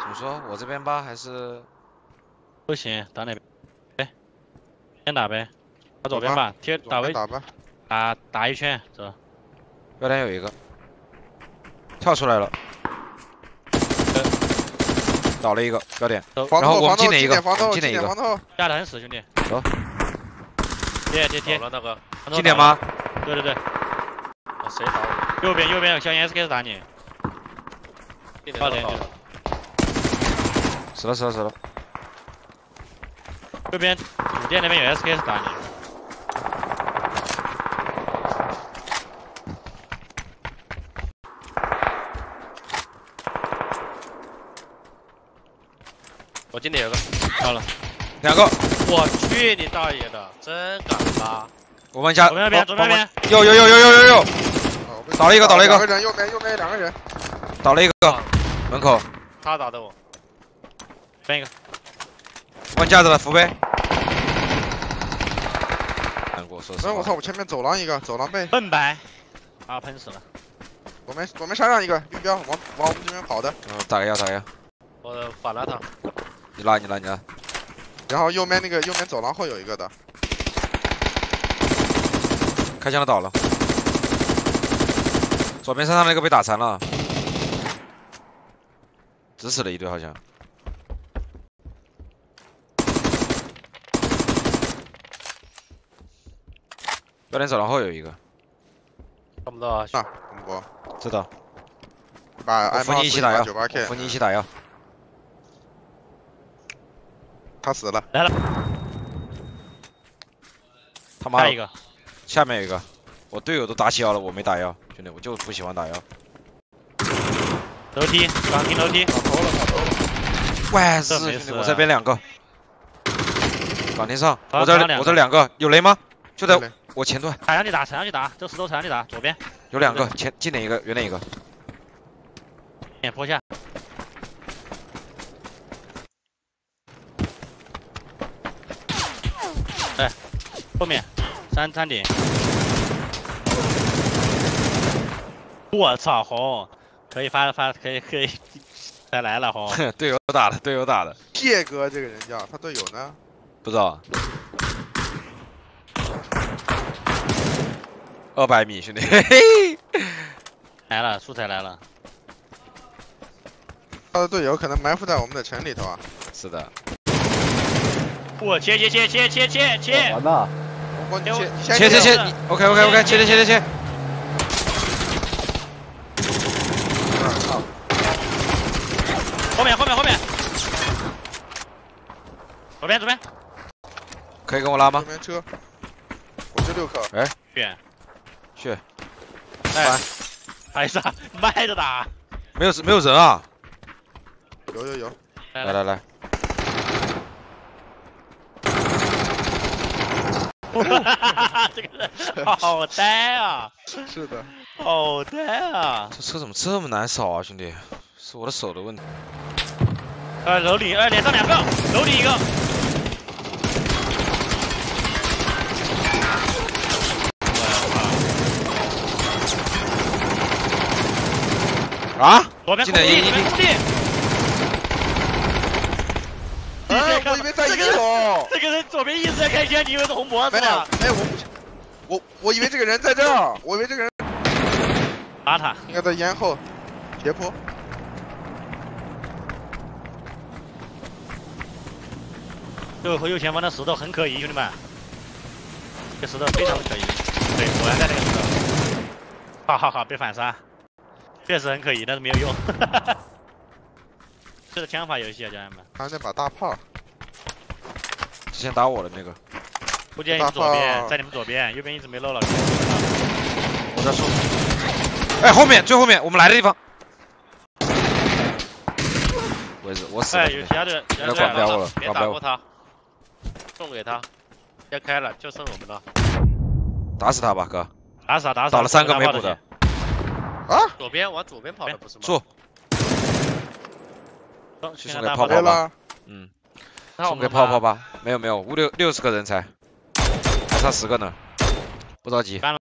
么说？我这边吧，还是不行，到那边。哎，先打呗，到左边吧，贴打位， 打吧。 打一圈，走。 标点有一个，跳出来了，倒了一个标点，然后我们进点一个，进点一个， 压得很死，兄弟。 走。 贴了那个。 进点吗？ 对。 谁打我？ 右边有小眼 SK 打你。 到点。 死了。 右边主店那边有 SK 打你。 我进点有个。 到了。 2个。 我去你大爷的，真敢拉！ 我们家左边， 有，倒了一个， 两个人，右边2个人， 倒了一个，门口。 他打的我。 分一个。 问架子了，扶呗。难过，说实话。 我操！我前面走廊一个，走廊背。 笨白。啊，喷死了。 左面山上一个预标，往我们这边跑的。 打个药。 我反了他。 你拉。 然后右面走廊后有一个的。 开枪的倒了。左边山上那个被打残了。只死了一队好像。标点走廊后有一个。 看不到啊。 我知道。 把扶你一起打药。 98K。 扶你一起打药。 他死了。 来了。 他妈的。 下一个。 下面有一个。我队友都打起药了，我没打药，兄弟，我就不喜欢打药。 楼梯，岗亭楼梯。 跑头了。 喂，是兄弟，我这边2个。岗亭上，我这2个，有雷吗？就在我前段。 踩上去打，这石头踩上去打，左边。 有2个，近点一个，远点一个。 点坡下。哎，后面山顶。我操，红，可以发，可以，再来了红。 队友打的。 谢哥这个人叫他队友呢？ 不知道。200米，兄弟，嘿嘿。 来了，素材来了。 他的队友可能埋伏在我们的城里头啊。 是的。 我切！ 完了。 切！你 OK， 切！ 后面。左边。 可以跟我拉吗？ 右边车。我是6颗。 哎，血。 哎，还是慢着打。 没有人啊。 有。 来。 这个人好呆啊！ 是的。 好呆啊！ 这车怎么这么难扫啊，兄弟？是我的手的问题。 楼里脸上2个，楼里1个。 啊！ 左边进点一。 哎，我以为在1楼。 这个人左边一直在开枪，你以为是红脖子吗？ 哎，我以为这个人在这儿，我以为这个人。 打他。 应该在烟后，斜坡。 右前方的石头很可疑，兄弟们，这石头非常的可疑。对，果然在那个石头。好，被反杀，确实很可疑，但是没有用。这是枪法游戏啊，家人们。 他那把大炮。 之前打我的那个。 不建议你左边，在你们左边，右边一直没漏了。 我在说。哎，最后面，我们来的地方。我死了。 哎，有其他队， 管不了我了， 别打过他，送给他，先开了，就剩我们了。 打死他吧，哥。 打死。 倒了3个没补的。 啊！ 往左边跑的不是吗？ 住。去送给泡泡吧。送给泡泡吧。没有，60个人才，还差10个呢，不着急。